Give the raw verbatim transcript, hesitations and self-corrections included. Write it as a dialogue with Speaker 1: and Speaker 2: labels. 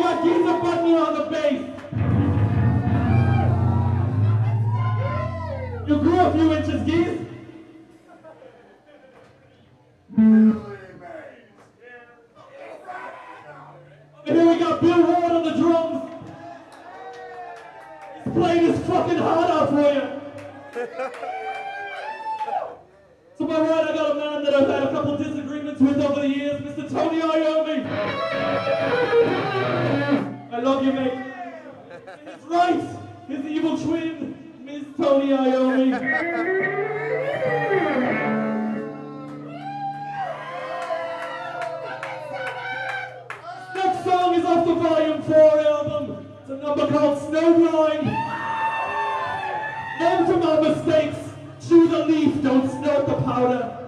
Speaker 1: got Geezer Bunny on the bass. You grew a few inches, Geese. And here we got Bill Ward on the drums. He's playing his fucking heart out for you. To my right, I got a man that I've had a couple disagreements with over the years, Mister Tony Iommi. I love you, mate. He's right, his evil twin, Miss Tony Iommi. Next song is off the Volume four album. It's a number called Snowblind. Learn from our mistakes. Chew the leaf, don't snort the powder.